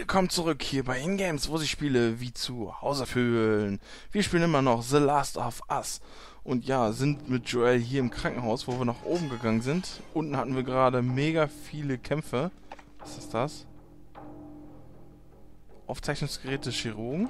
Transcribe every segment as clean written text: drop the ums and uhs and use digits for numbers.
Willkommen zurück hier bei InGames, wo sich Spiele wie zu Hause fühlen. Wir spielen immer noch The Last of Us. Und ja, sind mit Joel hier im Krankenhaus, wo wir nach oben gegangen sind. Unten hatten wir gerade mega viele Kämpfe. Was ist das? Aufzeichnungsgerät des Chirurgen.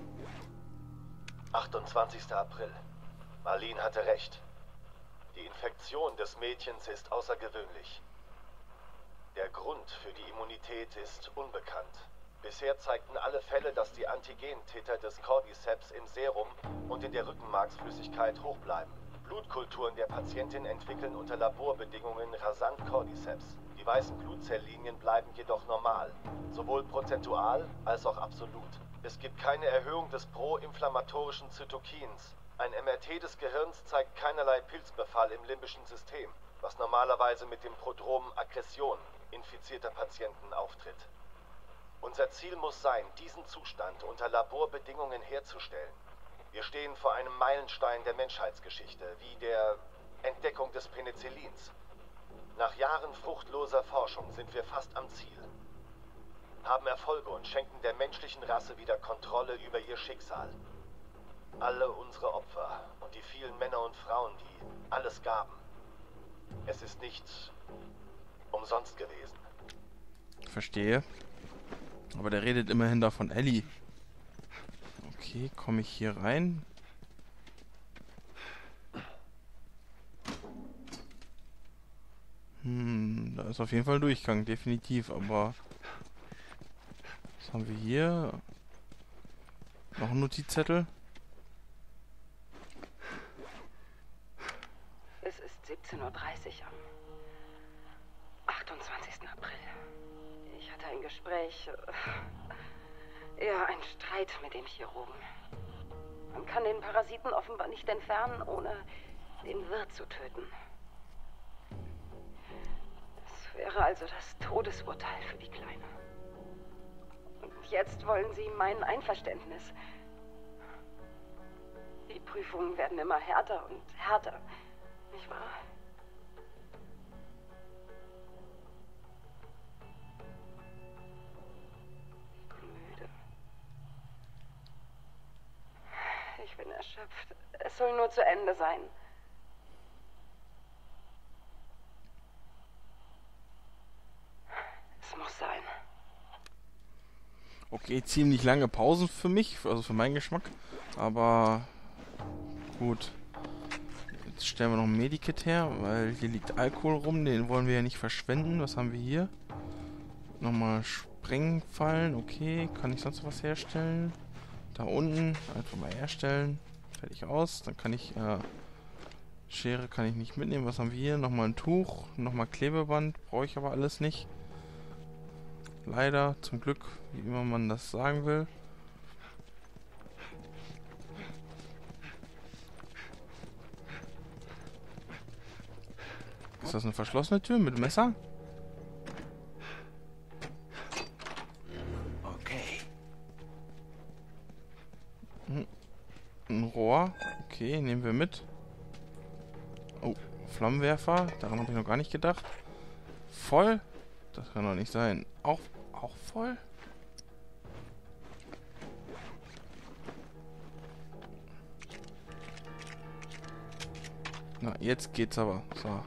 28. April. Marlene hatte recht. Die Infektion des Mädchens ist außergewöhnlich. Der Grund für die Immunität ist unbekannt. Bisher zeigten alle Fälle, dass die Antigentäter des Cordyceps im Serum und in der Rückenmarksflüssigkeit hoch bleiben. Blutkulturen der Patientin entwickeln unter Laborbedingungen rasant Cordyceps. Die weißen Blutzelllinien bleiben jedoch normal, sowohl prozentual als auch absolut. Es gibt keine Erhöhung des proinflammatorischen Zytokins. Ein MRT des Gehirns zeigt keinerlei Pilzbefall im limbischen System, was normalerweise mit dem Prodrom Aggression infizierter Patienten auftritt. Unser Ziel muss sein, diesen Zustand unter Laborbedingungen herzustellen. Wir stehen vor einem Meilenstein der Menschheitsgeschichte, wie der Entdeckung des Penicillins. Nach Jahren fruchtloser Forschung sind wir fast am Ziel, haben Erfolge und schenken der menschlichen Rasse wieder Kontrolle über ihr Schicksal. Alle unsere Opfer und die vielen Männer und Frauen, die alles gaben. Es ist nicht umsonst gewesen. Verstehe. Aber der redet immerhin da von Ellie. Okay, komme ich hier rein? Da ist auf jeden Fall ein Durchgang, definitiv, aber was haben wir hier? Noch ein Notizzettel? Es ist 17:30 Uhr am 28. April. Ich hatte ein Gespräch, einen Streit mit dem Chirurgen. Man kann den Parasiten offenbar nicht entfernen, ohne den Wirt zu töten. Es wäre also das Todesurteil für die Kleine. Und jetzt wollen sie mein Einverständnis. Die Prüfungen werden immer härter und härter, nicht wahr? Ich bin müde. Ich bin erschöpft. Es soll nur zu Ende sein. Es muss sein. Okay, ziemlich lange Pausen für mich, also für meinen Geschmack. Aber gut. Jetzt stellen wir noch ein Medikit her, weil hier liegt Alkohol rum. Den wollen wir ja nicht verschwenden. Was haben wir hier? Nochmal Sprengfallen. Okay, kann ich sonst was herstellen? Da unten einfach mal herstellen. Fertig aus. Dann kann ich... Schere kann ich nicht mitnehmen. Was haben wir hier? Nochmal ein Tuch. Nochmal Klebeband. Brauche ich aber alles nicht. Leider, zum Glück, wie immer man das sagen will. Ist das eine verschlossene Tür mit Messer? Okay. Ein Rohr. Okay, nehmen wir mit. Oh, Flammenwerfer. Daran habe ich noch gar nicht gedacht. Voll? Das kann doch nicht sein. Auch voll? Na, jetzt geht's aber. So.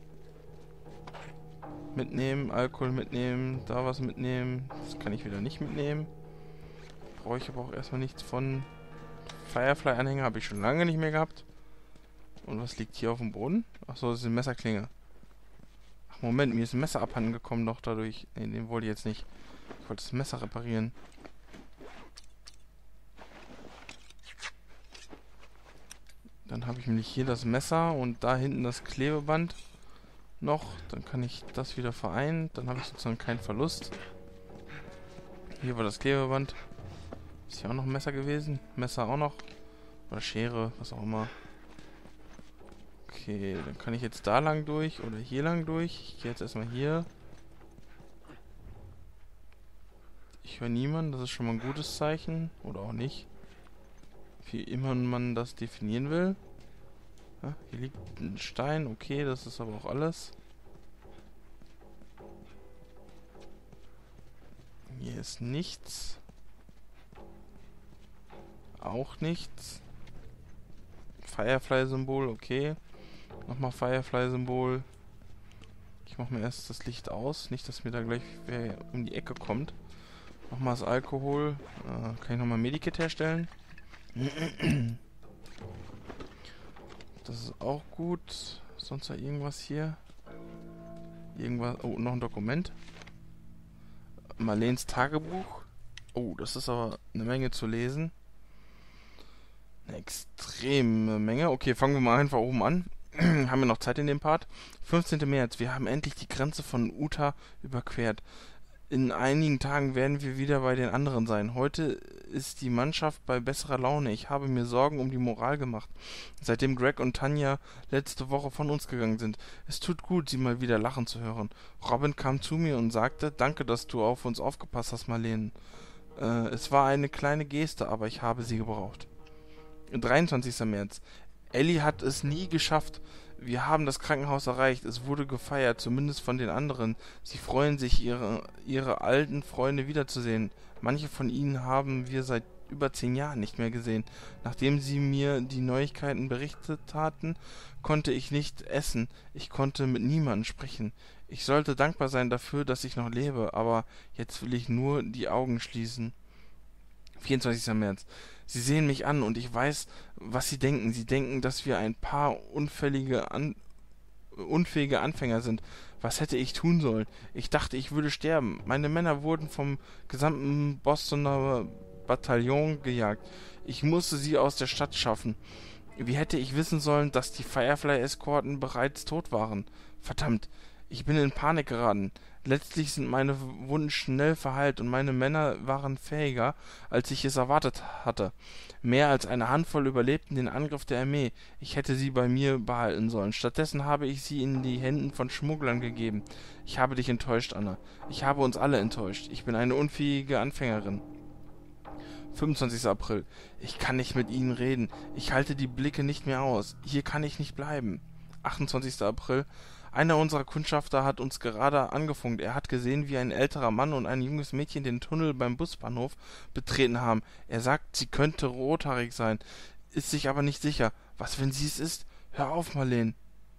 Mitnehmen, Alkohol mitnehmen, da was mitnehmen. Das kann ich wieder nicht mitnehmen. Brauche ich aber auch erstmal nichts von. Firefly-Anhänger habe ich schon lange nicht mehr gehabt. Und was liegt hier auf dem Boden? Achso, das ist eine Messerklinge. Ach, Moment, mir ist ein Messer abhanden gekommen noch dadurch. Ne, den wollte ich jetzt nicht. Ich wollte das Messer reparieren. Dann habe ich nämlich hier das Messer und da hinten das Klebeband noch. Dann kann ich das wieder vereinen. Dann habe ich sozusagen keinen Verlust. Hier war das Klebeband. Ist hier auch noch ein Messer gewesen? Messer auch noch. Oder Schere, was auch immer. Okay, dann kann ich jetzt da lang durch oder hier lang durch. Ich gehe jetzt erstmal hier. Ich höre niemanden, das ist schon mal ein gutes Zeichen. Oder auch nicht. Wie immer man das definieren will. Ja, hier liegt ein Stein, okay, das ist aber auch alles. Hier ist nichts. Auch nichts. Firefly-Symbol, okay. Nochmal Firefly-Symbol. Ich mache mir erst das Licht aus. Nicht, dass mir da gleich wer um die Ecke kommt. Nochmal das Alkohol. Kann ich nochmal Medikit herstellen? Das ist auch gut. Sonst noch irgendwas hier? Irgendwas. Oh, noch ein Dokument. Marleens Tagebuch. Oh, das ist aber eine Menge zu lesen. Eine extreme Menge. Okay, fangen wir mal einfach oben an. Haben wir noch Zeit in dem Part? 15. März. Wir haben endlich die Grenze von Utah überquert. In einigen Tagen werden wir wieder bei den anderen sein. Heute ist die Mannschaft bei besserer Laune. Ich habe mir Sorgen um die Moral gemacht, seitdem Greg und Tanja letzte Woche von uns gegangen sind. Es tut gut, sie mal wieder lachen zu hören. Robin kam zu mir und sagte, danke, dass du auf uns aufgepasst hast, Marleen. Es war eine kleine Geste, aber ich habe sie gebraucht. 23. März. Ellie hat es nie geschafft. Wir haben das Krankenhaus erreicht. Es wurde gefeiert, zumindest von den anderen. Sie freuen sich, ihre alten Freunde wiederzusehen. Manche von ihnen haben wir seit über 10 Jahren nicht mehr gesehen. Nachdem sie mir die Neuigkeiten berichtet hatten, konnte ich nicht essen. Ich konnte mit niemandem sprechen. Ich sollte dankbar sein dafür, dass ich noch lebe, aber jetzt will ich nur die Augen schließen. 24. März. Sie sehen mich an und ich weiß, was sie denken. Sie denken, dass wir ein paar unfähige Anfänger sind. Was hätte ich tun sollen? Ich dachte, ich würde sterben. Meine Männer wurden vom gesamten Bostoner Bataillon gejagt. Ich musste sie aus der Stadt schaffen. Wie hätte ich wissen sollen, dass die Firefly-Eskorten bereits tot waren? Verdammt, ich bin in Panik geraten. Letztlich sind meine Wunden schnell verheilt und meine Männer waren fähiger, als ich es erwartet hatte. Mehr als eine Handvoll überlebten den Angriff der Armee. Ich hätte sie bei mir behalten sollen. Stattdessen habe ich sie in die Händen von Schmugglern gegeben. Ich habe dich enttäuscht, Anna. Ich habe uns alle enttäuscht. Ich bin eine unfähige Anfängerin. 25. April. Ich kann nicht mit ihnen reden. Ich halte die Blicke nicht mehr aus. Hier kann ich nicht bleiben. 28. April. Einer unserer Kundschafter hat uns gerade angefunkt. Er hat gesehen, wie ein älterer Mann und ein junges Mädchen den Tunnel beim Busbahnhof betreten haben. Er sagt, sie könnte rothaarig sein, ist sich aber nicht sicher. Was, wenn sie es ist? Hör auf, Marleen.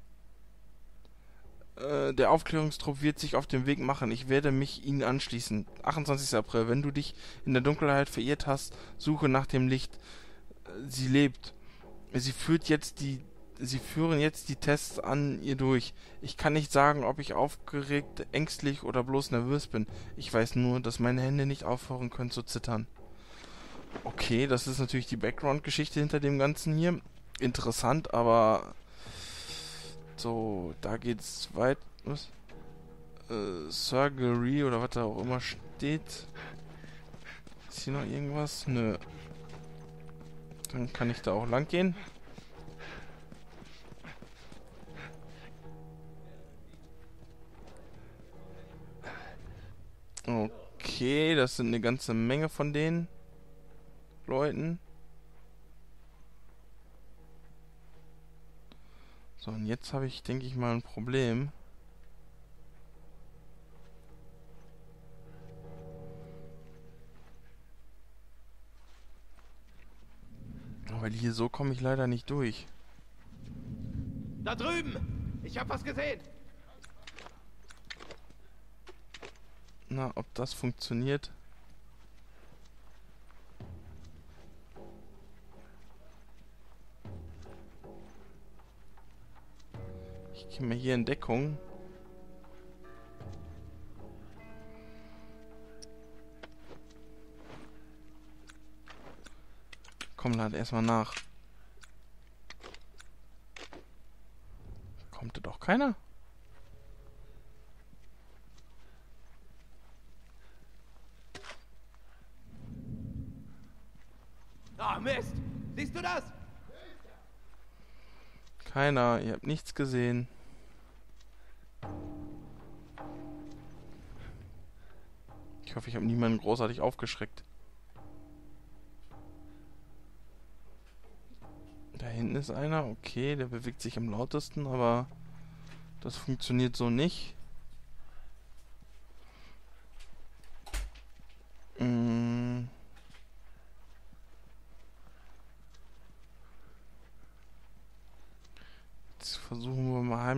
Der Aufklärungstrupp wird sich auf den Weg machen. Ich werde mich ihnen anschließen. 28. April. Wenn du dich in der Dunkelheit verirrt hast, suche nach dem Licht. Sie lebt. Sie führen jetzt die Tests an ihr durch. Ich kann nicht sagen, ob ich aufgeregt, ängstlich oder bloß nervös bin. Ich weiß nur, dass meine Hände nicht aufhören können zu zittern. Okay, das ist natürlich die Background-Geschichte hinter dem Ganzen hier. Interessant, aber... So, da geht's weit... Was? Surgery oder was da auch immer steht. Ist hier noch irgendwas? Nö. Dann kann ich da auch lang gehen. Okay, das sind eine ganze Menge von den Leuten. So, und jetzt habe ich, denke ich mal, ein Problem. Weil hier so komme ich leider nicht durch. Da drüben! Ich habe was gesehen! Na, ob das funktioniert? Ich gehe mal hier in Deckung. Komm, lad erstmal nach. Kommt da doch keiner? Ah, Mist! Siehst du das? Keiner, ihr habt nichts gesehen. Ich hoffe, ich habe niemanden großartig aufgeschreckt. Da hinten ist einer, okay, der bewegt sich am lautesten, aber das funktioniert so nicht.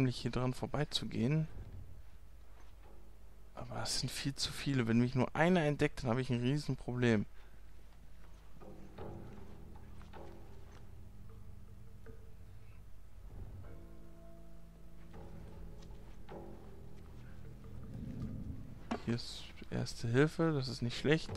unmöglich, hier dran vorbeizugehen. Aber es sind viel zu viele. Wenn mich nur einer entdeckt, dann habe ich ein Riesenproblem. Hier ist Erste Hilfe, das ist nicht schlecht.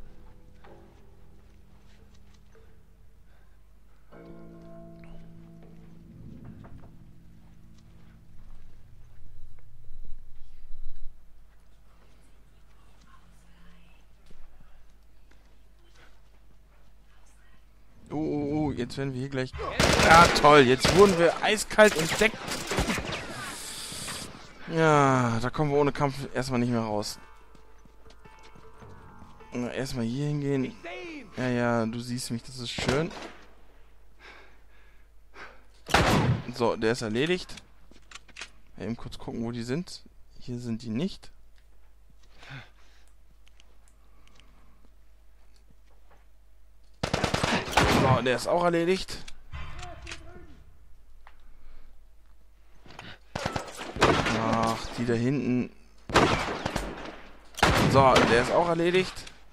Oh, jetzt werden wir hier gleich... Ja, toll, jetzt wurden wir eiskalt entdeckt. Ja, da kommen wir ohne Kampf erstmal nicht mehr raus. Na, erstmal hier hingehen. Ja, du siehst mich, das ist schön. So, der ist erledigt. Eben kurz gucken, wo die sind. Hier sind die nicht. So, der ist auch erledigt. Ach, die da hinten. So, der ist auch erledigt.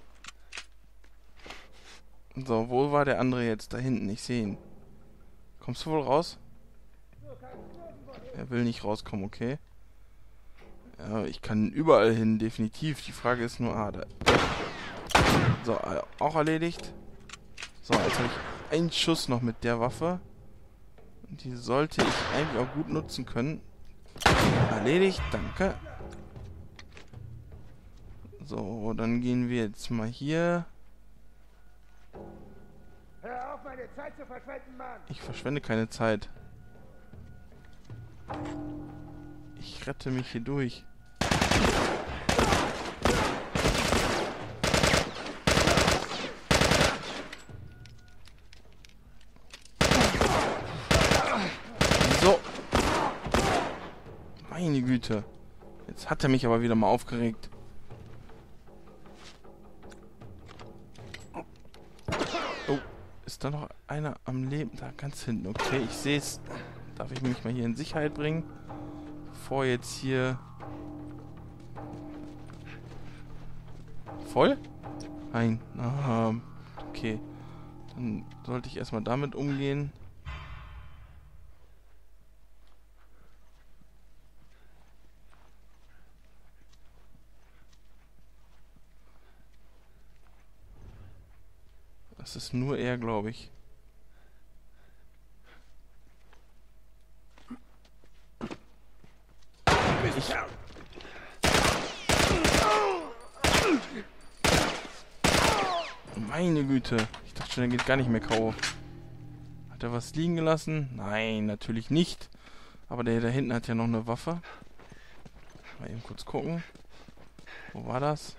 So, wo war der andere jetzt? Da hinten, ich sehe ihn. Kommst du wohl raus? Er will nicht rauskommen, okay. Ja, ich kann überall hin, definitiv. Die Frage ist nur, da. So, auch erledigt. So, jetzt habe ich einen Schuss noch mit der Waffe. Und die sollte ich eigentlich auch gut nutzen können. Erledigt, danke. So, dann gehen wir jetzt mal hier. Hör auf, meine Zeit zu verschwenden, Mann! Ich verschwende keine Zeit. Ich rette mich hier durch. So. Meine Güte. Jetzt hat er mich aber wieder mal aufgeregt. Oh, ist da noch einer am Leben? Da ganz hinten. Okay, ich sehe es. Darf ich mich mal hier in Sicherheit bringen? Bevor jetzt hier... Voll? Nein. Okay. Dann sollte ich erstmal damit umgehen. Das ist nur er, glaube ich. Meine Güte. Ich dachte schon, er geht gar nicht mehr K.O. Hat er was liegen gelassen? Nein, natürlich nicht. Aber der da hinten hat ja noch eine Waffe. Mal eben kurz gucken. Wo war das?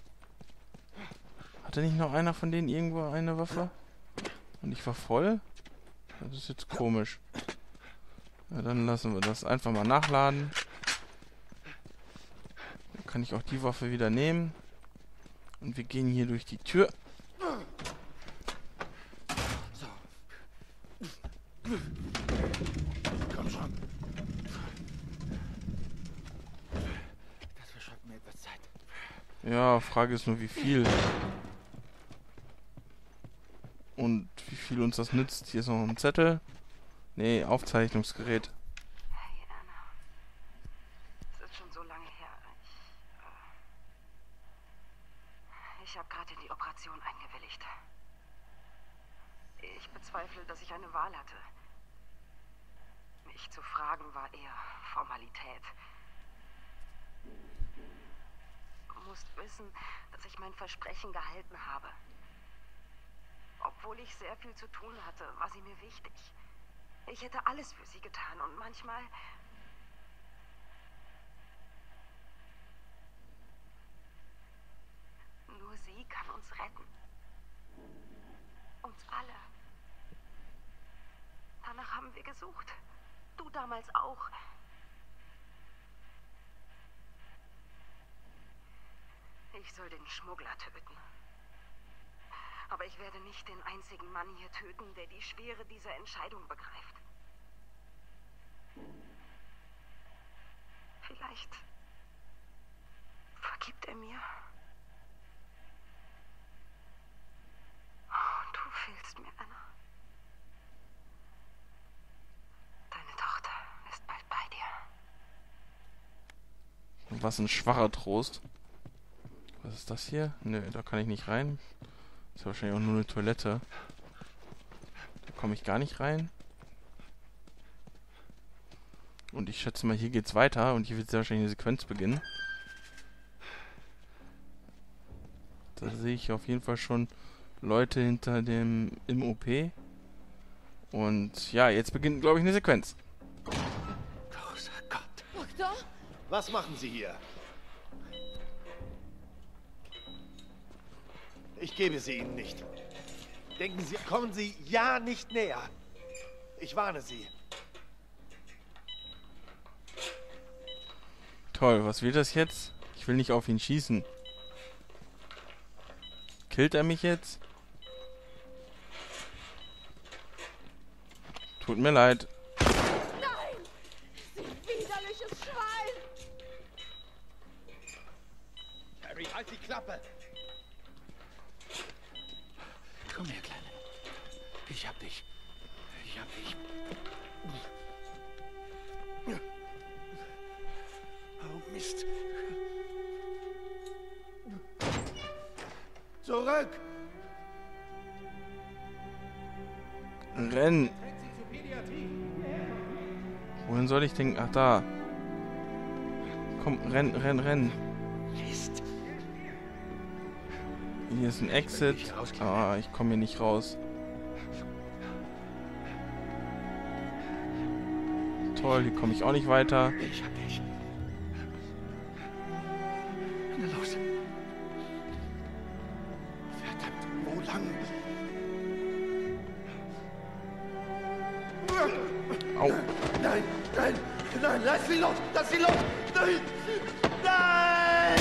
Hatte nicht noch einer von denen irgendwo eine Waffe? Und ich war voll? Das ist jetzt komisch. Ja, dann lassen wir das einfach mal nachladen. Dann kann ich auch die Waffe wieder nehmen. Und wir gehen hier durch die Tür. Komm schon. Das verschafft mir etwas Zeit. Ja, Frage ist nur, wie viel. Und wie viel uns das nützt. Hier ist noch ein Zettel. Nee, Aufzeichnungsgerät. Hey, Anna. Es ist schon so lange her. Ich habe gerade in die Operation eingewilligt. Ich bezweifle, dass ich eine Wahl hatte. Mich zu fragen war eher Formalität. Du musst wissen, dass ich mein Versprechen gehalten habe. Obwohl ich sehr viel zu tun hatte, war sie mir wichtig. Ich hätte alles für sie getan und manchmal... Nur sie kann uns retten. Uns alle. Danach haben wir gesucht. Du damals auch. Ich soll den Schmuggler töten. Aber ich werde nicht den einzigen Mann hier töten, der die Schwere dieser Entscheidung begreift. Vielleicht vergibt er mir. Oh, du fehlst mir, Anna. Deine Tochter ist bald bei dir. Was ein schwacher Trost. Was ist das hier? Nö, da kann ich nicht rein. Ist ja wahrscheinlich auch nur eine Toilette. Da komme ich gar nicht rein. Und ich schätze mal, hier geht's weiter. Und hier wird sehr wahrscheinlich eine Sequenz beginnen. Da sehe ich auf jeden Fall schon Leute hinter dem im OP. Und ja, jetzt beginnt, glaube ich, eine Sequenz. Großer Gott. Doktor? Was machen Sie hier? Ich gebe sie Ihnen nicht. Denken Sie, kommen Sie ja nicht näher. Ich warne Sie. Toll, was wird das jetzt? Ich will nicht auf ihn schießen. Killt er mich jetzt? Tut mir leid. Nein! Sie widerliches Schwein! Harry, halt die Klappe! Komm her, Kleine. Ich hab dich. Ich hab dich. Oh, Mist. Zurück! Renn! Wohin soll ich denken? Ach, da. Komm, renn, renn, renn. Mist. Hier ist ein Exit. Ah, ich komme hier nicht raus. Toll, hier komme ich auch nicht weiter. Ich hab dich. Na los. Verdammt, wo lang? Au. Nein, nein, nein, lass sie los! Lass sie los! Nein! Nein!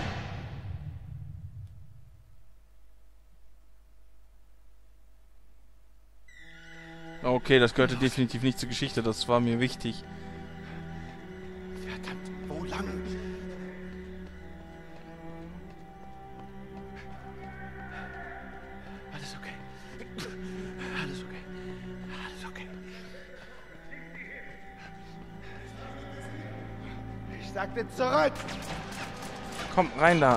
Okay, das gehörte definitiv nicht zur Geschichte. Das war mir wichtig. Verdammt, wo lang? Alles okay. Alles okay. Alles okay. Ich sagte zurück! Komm, rein da.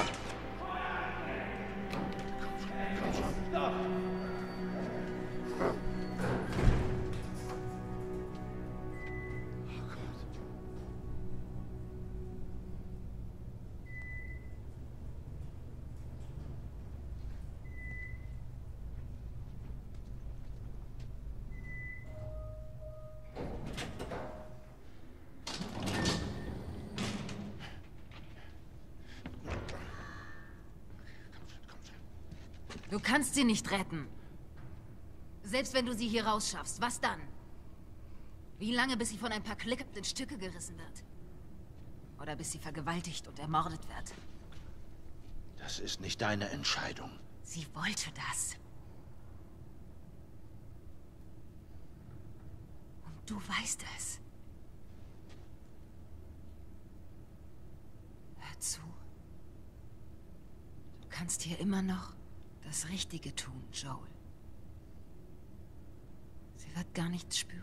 Du kannst sie nicht retten. Selbst wenn du sie hier rausschaffst, was dann? Wie lange, bis sie von ein paar Klickern in Stücke gerissen wird? Oder bis sie vergewaltigt und ermordet wird? Das ist nicht deine Entscheidung. Sie wollte das. Und du weißt es. Hör zu. Du kannst hier immer noch das Richtige tun, Joel. Sie wird gar nichts spüren.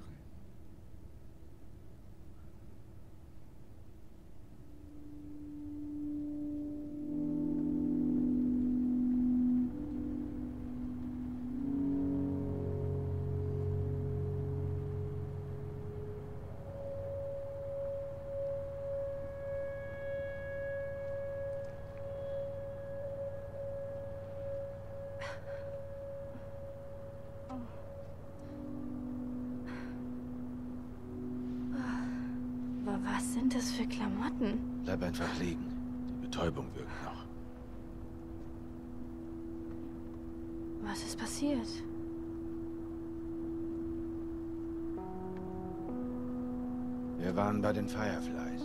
Was sind das für Klamotten? Bleib einfach liegen. Die Betäubung wirkt noch. Was ist passiert? Wir waren bei den Fireflies.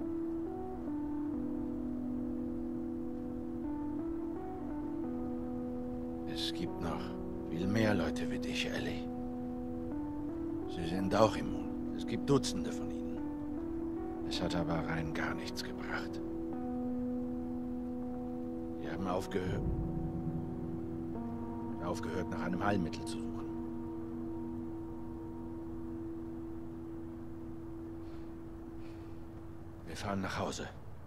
Es gibt noch viel mehr Leute wie dich, Ellie. Sie sind auch immun. Es gibt Dutzende von ihnen. Es hat aber rein gar nichts gebracht. Wir haben aufgehört, nach einem Heilmittel zu suchen. Wir fahren nach Hause.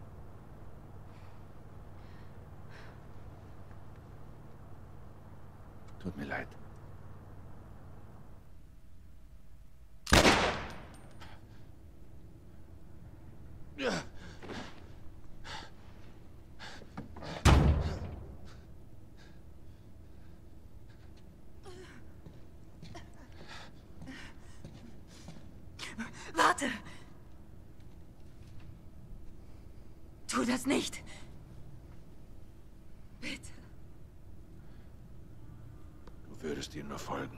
Tut mir leid. Warte! Tu das nicht! Bitte. Du würdest ihm nur folgen.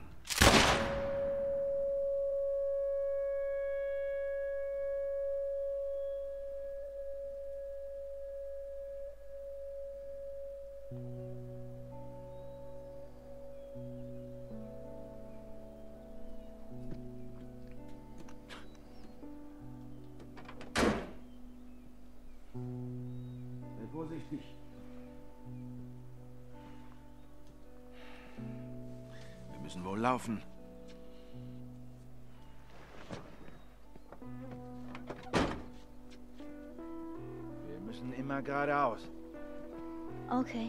Sei vorsichtig. Wir müssen wohl laufen. Wir müssen immer geradeaus. Okay.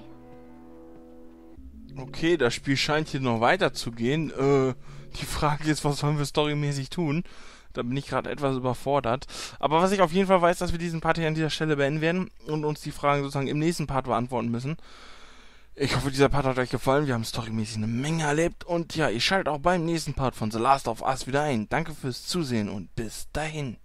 Okay, das Spiel scheint hier noch weiterzugehen. Die Frage ist, was sollen wir storymäßig tun? Da bin ich gerade etwas überfordert. Aber was ich auf jeden Fall weiß, dass wir diesen Part hier an dieser Stelle beenden werden und uns die Fragen sozusagen im nächsten Part beantworten müssen. Ich hoffe, dieser Part hat euch gefallen. Wir haben storymäßig eine Menge erlebt. Und ja, ihr schaltet auch beim nächsten Part von The Last of Us wieder ein. Danke fürs Zusehen und bis dahin.